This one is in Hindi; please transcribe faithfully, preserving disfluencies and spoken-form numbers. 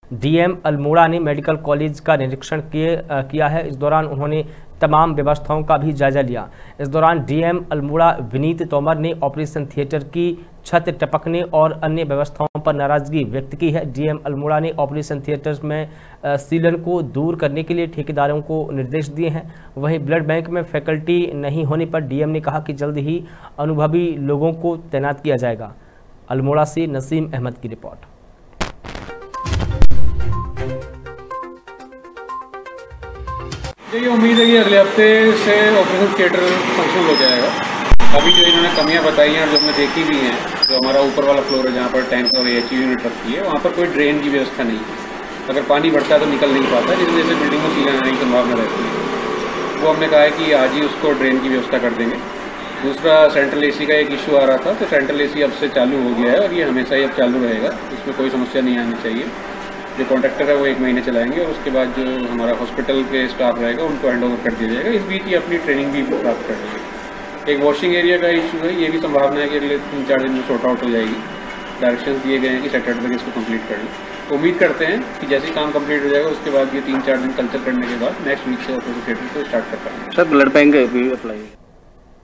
डीएम अल्मोड़ा ने मेडिकल कॉलेज का निरीक्षण किया है। इस दौरान उन्होंने तमाम व्यवस्थाओं का भी जायजा लिया। इस दौरान डीएम अल्मोड़ा विनीत तोमर ने ऑपरेशन थिएटर की छत टपकने और अन्य व्यवस्थाओं पर नाराजगी व्यक्त की है। डीएम अल्मोड़ा ने ऑपरेशन थिएटर में सीलन को दूर करने के लिए ठेकेदारों को निर्देश दिए हैं। वहीं ब्लड बैंक में फैकल्टी नहीं होने पर डीएम ने कहा कि जल्द ही अनुभवी लोगों को तैनात किया जाएगा। अल्मोड़ा से नसीम अहमद की रिपोर्ट। ये उम्मीद है कि अगले हफ्ते से ऑपरेशन थिएटर फंक्शनल हो जाएगा। अभी जो इन्होंने कमियां बताई हैं और जो हमने देखी भी हैं, जो हमारा ऊपर वाला फ्लोर है जहाँ पर टैंक और एच यूनिट रखी है, वहाँ पर कोई ड्रेन की व्यवस्था नहीं है। अगर पानी बढ़ता है तो निकल नहीं पाता, जिस वजह से बिल्डिंग में सीलन आने की संभावना रहती है। वो हमने कहा है कि आज ही उसको ड्रेन की व्यवस्था कर देंगे। दूसरा, सेंट्रल ए सी का एक इशू आ रहा था, तो सेंट्रल ए सी अब से चालू हो गया है और ये हमेशा ही अब चालू रहेगा। इसमें कोई समस्या नहीं आनी चाहिए। जो कॉन्ट्रैक्टर है वो एक महीने चलाएंगे और उसके बाद जो हमारा हॉस्पिटल के स्टाफ रहेगा उनको हैंड ओवर कर दिया जाएगा। इस बीच ये अपनी ट्रेनिंग भी प्राप्त कर लेंगे। एक वॉशिंग एरिया का इशू है, ये भी संभावना है कि अगले तीन चार दिन में सॉर्ट आउट हो जाएगी। डायरेक्शंस दिए गए हैं कि सैटरडे तक इसको कंप्लीट कर लें। तो उम्मीद करते हैं कि जैसे ही काम कंप्लीट हो जाएगा उसके बाद ये तीन चार दिन कल्चर करने के बाद नेक्स्ट वीक से ऑपरेशन थिएटर को स्टार्ट कर पाएंगे। सर ब्लड बैंक भी अप्लाई